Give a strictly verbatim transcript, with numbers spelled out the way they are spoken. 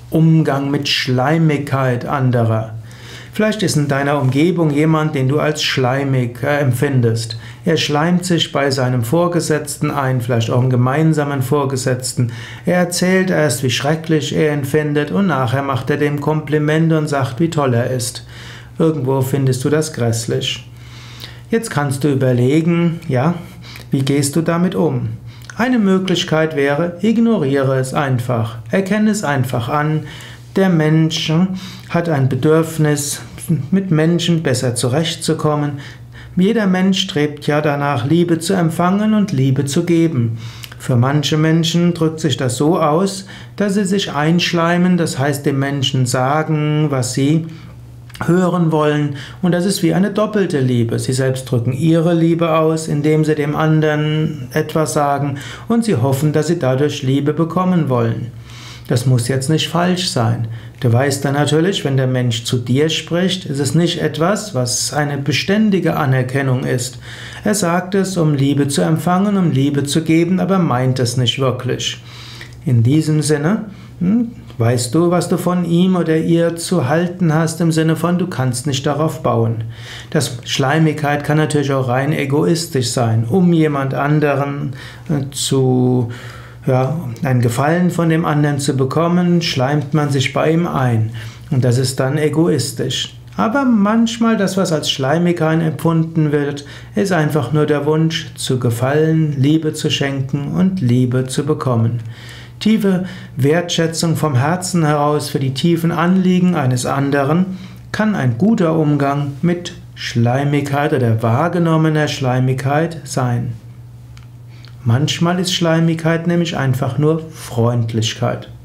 Umgang mit Schleimigkeit anderer. Vielleicht ist in deiner Umgebung jemand, den du als schleimig äh, empfindest. Er schleimt sich bei seinem Vorgesetzten ein, vielleicht auch einen gemeinsamen Vorgesetzten. Er erzählt erst, wie schrecklich er ihn findet, und nachher macht er dem Komplimente und sagt, wie toll er ist. Irgendwo findest du das grässlich. Jetzt kannst du überlegen, ja, wie gehst du damit um? Eine Möglichkeit wäre, ignoriere es einfach. Erkenne es einfach an. Der Mensch hat ein Bedürfnis, mit Menschen besser zurechtzukommen. Jeder Mensch strebt ja danach, Liebe zu empfangen und Liebe zu geben. Für manche Menschen drückt sich das so aus, dass sie sich einschleimen, das heißt dem Menschen sagen, was sie hören wollen, und das ist wie eine doppelte Liebe. Sie selbst drücken ihre Liebe aus, indem sie dem anderen etwas sagen, und sie hoffen, dass sie dadurch Liebe bekommen wollen. Das muss jetzt nicht falsch sein. Du weißt dann natürlich, wenn der Mensch zu dir spricht, ist es nicht etwas, was eine beständige Anerkennung ist. Er sagt es, um Liebe zu empfangen, um Liebe zu geben, aber meint es nicht wirklich. In diesem Sinne, hm, weißt du, was du von ihm oder ihr zu halten hast, im Sinne von, du kannst nicht darauf bauen. Das Schleimigkeit kann natürlich auch rein egoistisch sein, um jemand anderen äh, zu Ja, einen Gefallen von dem anderen zu bekommen, schleimt man sich bei ihm ein. Und das ist dann egoistisch. Aber manchmal das, was als Schleimigkeit empfunden wird, ist einfach nur der Wunsch zu gefallen, Liebe zu schenken und Liebe zu bekommen. Tiefe Wertschätzung vom Herzen heraus für die tiefen Anliegen eines anderen kann ein guter Umgang mit Schleimigkeit oder wahrgenommener Schleimigkeit sein. Manchmal ist Schleimigkeit nämlich einfach nur Freundlichkeit.